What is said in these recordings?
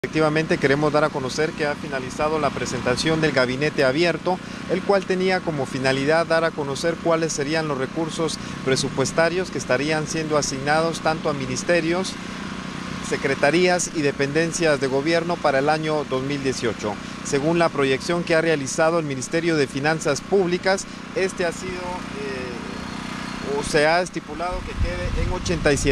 Efectivamente, queremos dar a conocer que ha finalizado la presentación del gabinete abierto, el cual tenía como finalidad dar a conocer cuáles serían los recursos presupuestarios que estarían siendo asignados tanto a ministerios, secretarías y dependencias de gobierno para el año 2018. Según la proyección que ha realizado el Ministerio de Finanzas Públicas, este ha sido o se ha estipulado que quede en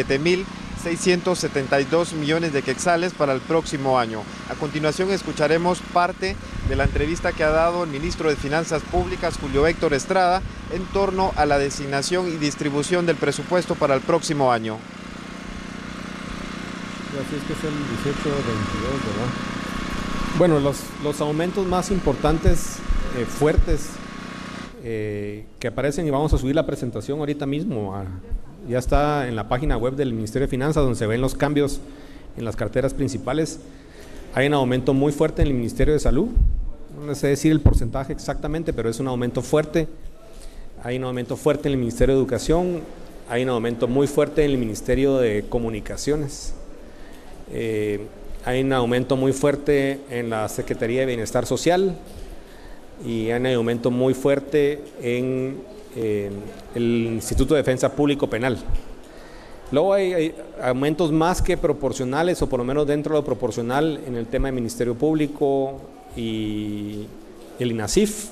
87.672 millones de quetzales para el próximo año. A continuación escucharemos parte de la entrevista que ha dado el ministro de Finanzas Públicas, Julio Héctor Estrada, en torno a la designación y distribución del presupuesto para el próximo año. Así es que es el 18-22, ¿verdad? Bueno, los aumentos más importantes, fuertes, que aparecen, y vamos a subir la presentación ahorita mismo, ya está en la página web del Ministerio de Finanzas, donde se ven los cambios en las carteras principales. Hay un aumento muy fuerte en el Ministerio de Salud, no sé decir el porcentaje exactamente, pero es un aumento fuerte. Hay un aumento fuerte en el Ministerio de Educación, hay un aumento muy fuerte en el Ministerio de Comunicaciones. Hay un aumento muy fuerte en la Secretaría de Bienestar Social y hay un aumento muy fuerte en el Instituto de Defensa Público Penal. Luego hay aumentos más que proporcionales, o por lo menos dentro de lo proporcional, en el tema del Ministerio Público y el INASIF,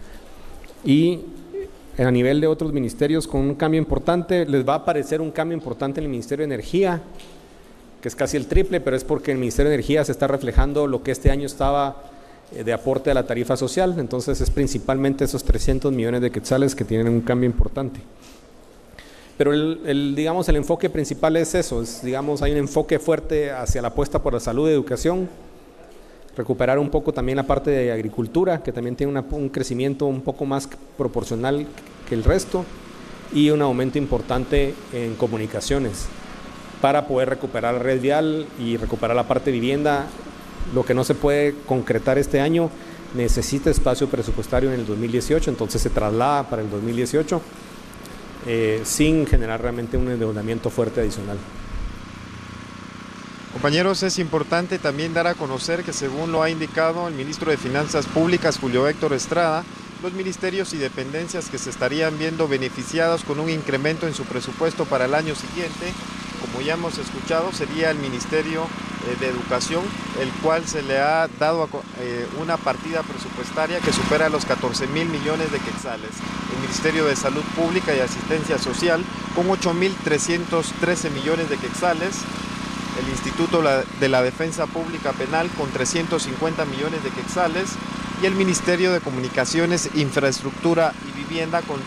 y a nivel de otros ministerios con un cambio importante. Les va a aparecer un cambio importante en el Ministerio de Energía, que es casi el triple, pero es porque en el Ministerio de Energía se está reflejando lo que este año estaba de aporte a la tarifa social. Entonces es principalmente esos 300 millones de quetzales que tienen un cambio importante. Pero digamos, el enfoque principal es eso, hay un enfoque fuerte hacia la apuesta por la salud y educación, recuperar un poco también la parte de agricultura, que también tiene un crecimiento un poco más proporcional que el resto, y un aumento importante en comunicaciones, para poder recuperar la red vial y recuperar la parte de vivienda. Lo que no se puede concretar este año necesita espacio presupuestario en el 2018, entonces se traslada para el 2018 sin generar realmente un endeudamiento fuerte adicional. Compañeros, es importante también dar a conocer que, según lo ha indicado el ministro de Finanzas Públicas, Julio Héctor Estrada, los ministerios y dependencias que se estarían viendo beneficiados con un incremento en su presupuesto para el año siguiente, como ya hemos escuchado, sería el Ministerio de Educación, el cual se le ha dado una partida presupuestaria que supera los 14.000 millones de quetzales. El Ministerio de Salud Pública y Asistencia Social con 8.313 millones de quetzales. El Instituto de la Defensa Pública Penal con 350 millones de quetzales, y el Ministerio de Comunicaciones, Infraestructura y Vivienda con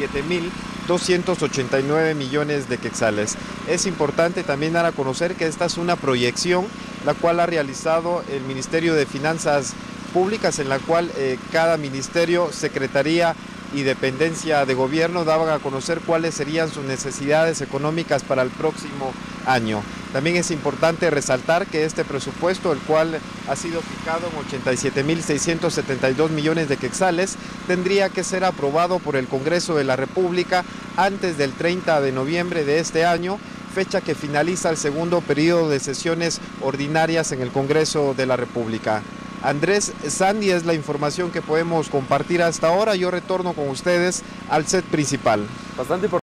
7.289 millones de quetzales. Es importante también dar a conocer que esta es una proyección la cual ha realizado el Ministerio de Finanzas Públicas, en la cual cada ministerio, secretaría y dependencia de gobierno daban a conocer cuáles serían sus necesidades económicas para el próximo año. También es importante resaltar que este presupuesto, el cual ha sido fijado en 87.672 millones de quetzales, tendría que ser aprobado por el Congreso de la República antes del 30 de noviembre de este año, fecha que finaliza el segundo periodo de sesiones ordinarias en el Congreso de la República. Andrés, Sandy, es la información que podemos compartir hasta ahora. Yo retorno con ustedes al set principal. Bastante importante.